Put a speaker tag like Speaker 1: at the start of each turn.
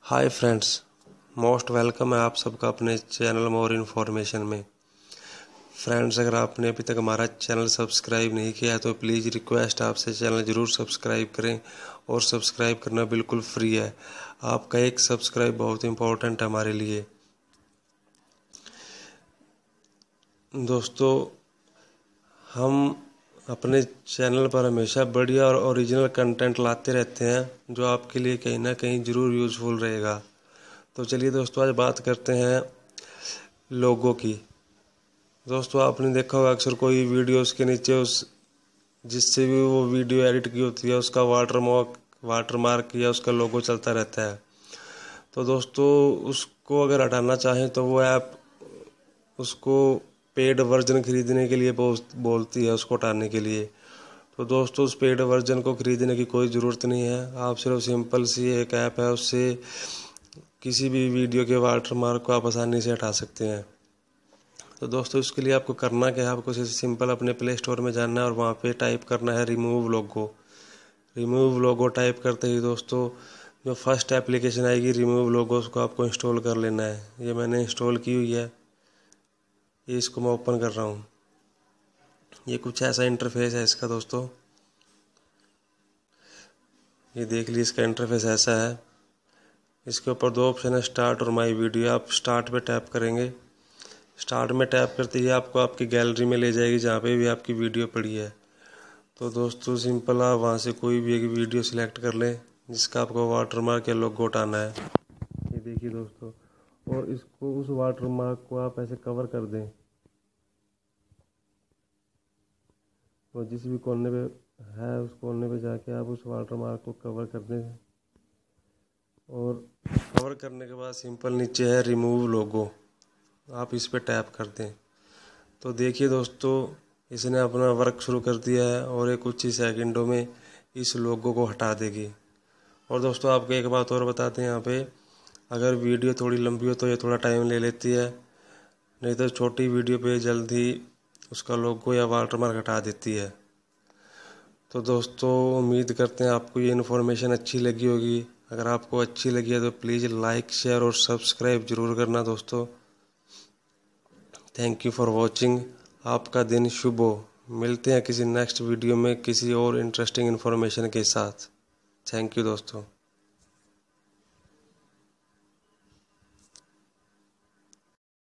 Speaker 1: Hi friends, most welcome है आप सबका अपने चैनल मोर इन्फॉर्मेशन में। फ्रेंड्स, अगर आपने अभी तक हमारा चैनल सब्सक्राइब नहीं किया है तो प्लीज़ रिक्वेस्ट आपसे चैनल ज़रूर सब्सक्राइब करें और सब्सक्राइब करना बिल्कुल फ्री है। आपका एक सब्सक्राइब बहुत इम्पोर्टेंट है हमारे लिए। दोस्तों, हम अपने चैनल पर हमेशा बढ़िया और ओरिजिनल कंटेंट लाते रहते हैं जो आपके लिए कहीं ना कहीं ज़रूर यूज़फुल रहेगा। तो चलिए दोस्तों, आज बात करते हैं लोगों की। दोस्तों, आपने देखा होगा अक्सर कोई वीडियोस के नीचे उस जिससे भी वो वीडियो एडिट की होती है उसका वाटरमार्क या उसका लोगो चलता रहता है। तो दोस्तों, उसको अगर हटाना चाहें तो वो ऐप उसको पेड वर्जन खरीदने के लिए बोलती है उसको हटाने के लिए। तो दोस्तों, उस पेड वर्जन को खरीदने की कोई ज़रूरत नहीं है। आप सिर्फ सिंपल सी एक ऐप है, उससे किसी भी वीडियो के वाटरमार्क को आप आसानी से हटा सकते हैं। तो दोस्तों, इसके लिए आपको करना क्या है, आपको सिंपल अपने प्ले स्टोर में जाना है और वहाँ पे टाइप करना है remove logo. Remove logo type करते ही दोस्तों जो फर्स्ट एप्लीकेशन आएगी रिमूव लोगो, उसको आपको इंस्टॉल कर लेना है। ये मैंने इंस्टॉल की हुई है, ये इसको मैं ओपन कर रहा हूँ। ये कुछ ऐसा इंटरफेस है इसका दोस्तों, ये देख लीजिए इसका इंटरफेस ऐसा है। इसके ऊपर दो ऑप्शन है, स्टार्ट और माई वीडियो। आप स्टार्ट पे टैप करेंगे। स्टार्ट में टैप करते ही आपको आपकी गैलरी में ले जाएगी जहाँ पे भी आपकी वीडियो पड़ी है। तो दोस्तों, सिंपल आप वहाँ से कोई भी एक वीडियो सिलेक्ट कर लें जिसका आपको वाटरमार्क या लोगो हटाना है। ये देखिए दोस्तों, और इसको उस वाटरमार्क को आप ऐसे कवर कर दें। तो जिस भी कोने पे है उस कोने पे जाके आप उस वाटरमार्क को कवर कर दें और कवर करने के बाद सिंपल नीचे है रिमूव लोगो, आप इस पे टैप कर दें। तो देखिए दोस्तों, इसने अपना वर्क शुरू कर दिया है और ये कुछ ही सेकंडों में इस लोगो को हटा देगी। और दोस्तों, आपको एक बात और बताते हैं, यहाँ पे अगर वीडियो थोड़ी लंबी हो तो ये थोड़ा टाइम ले लेती है, नहीं तो छोटी वीडियो पे जल्दी उसका लोगो या वाटरमार्क हटा देती है। तो दोस्तों, उम्मीद करते हैं आपको ये इन्फॉर्मेशन अच्छी लगी होगी। अगर आपको अच्छी लगी है तो प्लीज़ लाइक, शेयर और सब्सक्राइब जरूर करना दोस्तों। Thank you for watching. आपका दिन शुभ हो। मिलते हैं किसी नेक्स्ट वीडियो में किसी और इंटरेस्टिंग इन्फॉर्मेशन के साथ। थैंक यू दोस्तों।